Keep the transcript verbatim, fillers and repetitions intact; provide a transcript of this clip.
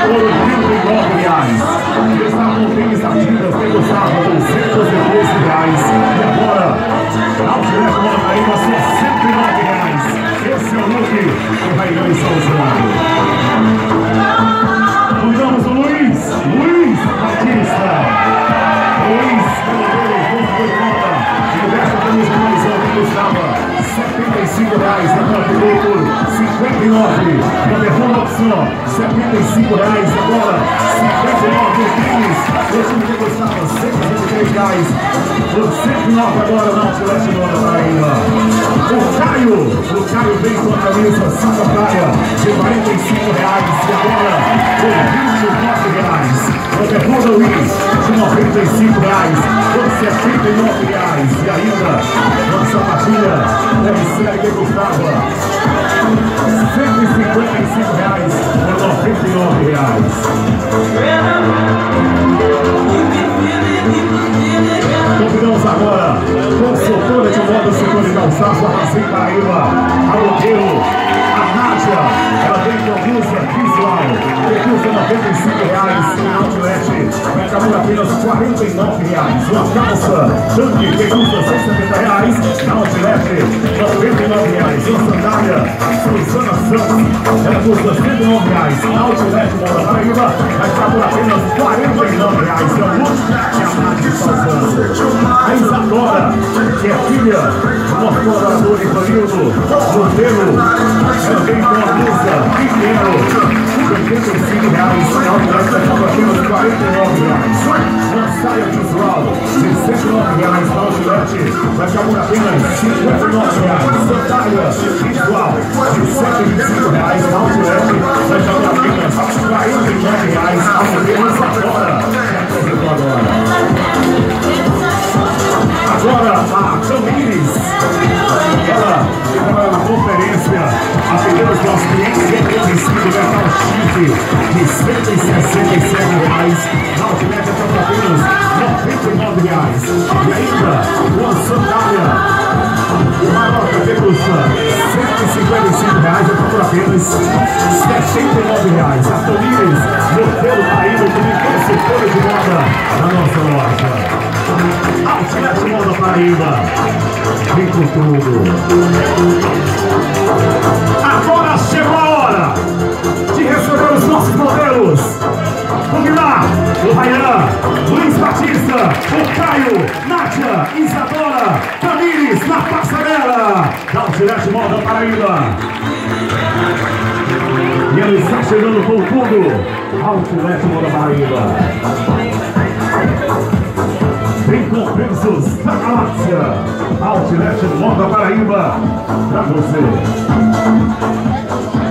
por oitenta e nove reais. Estavam bens ativas que custavam duzentos e treze reais. E agora, Outlet Moda Paraíba, só cento e nove reais. Esse é o look que vai ganhar está usando. Convidamos o Luiz, Luiz Batista. Luiz, pelo foi conta. E desta camisa mais alta que custava setenta e cinco reais. Agora pegou por cinquenta e nove. Na segunda opção, setenta e cinco reais. Agora, cinquenta e nove tênis. Esse que custava cento e vinte e três reais. Por cento e nove agora na Outlet Moda Paraíba. O Caio, o Caio vem com a camisa Santa Praia de quarenta e cinco reais. E agora, por vinte e nove reais. O Perfume Luiz de noventa e cinco reais. Por setenta e nove reais. E ainda, uma sapatilha deve ser que custava cento e cinquenta e cinco reais por noventa e nove reais. Convidamos agora consultora de moda, setor de calçados, Armazém Paraíba, a modelo, a Nádia. Ela vem com blusa visual, custa noventa e cinco reais. Em Outlet vai acabar apenas quarenta e nove reais. Uma calça tanque que custa cento e setenta reais. Na Outlet, noventa e nove reais. Uma sandália Suzana Santos, ela custa cento e nove reais. Na Outlet Moda Paraíba vai acabar apenas quarenta e nove reais. É o look que a Nádia está usando. A Isadora, que é filha do nosso colaborador Ivanildo, modelo, ela vem com a blusa pequeno, oitenta e cinco reais, na Outlet vai acabar apenas quarenta e nove reais. Uma saia visual de cento e nove reais, na Outlet vai acabar apenas cinquenta e nove reais. Sandália visual de cento e vinte e cinco reais, na Outlet vai acabar apenas quarenta e nove reais. A modelo Isadora, que apresentou agora. Agora, a Camires, ela que trabalha na conferência, atendendo os nossos clientes, que é tecido metal chique de cento e sessenta e sete reais, na Outlet é para apenas noventa e nove reais. E ainda, uma sandália Maroca que custa cento e cinquenta e cinco reais, é para apenas sessenta e nove reais. A Camires, modelo Paraíba, que tem consultora de moda na nossa loja. Outlet Moda Paraíba, vem com tudo. Agora chegou a hora de receber os nossos modelos. Vamos lá, o Ryan, Luiz Batista, o Caio, Nádia, Isadora, Tamires na passarela da Outlet Moda Paraíba. E ele está chegando com tudo. Outlet Moda Paraíba. Vem com preços da galáxia. Outlet Moda Paraíba, pra você.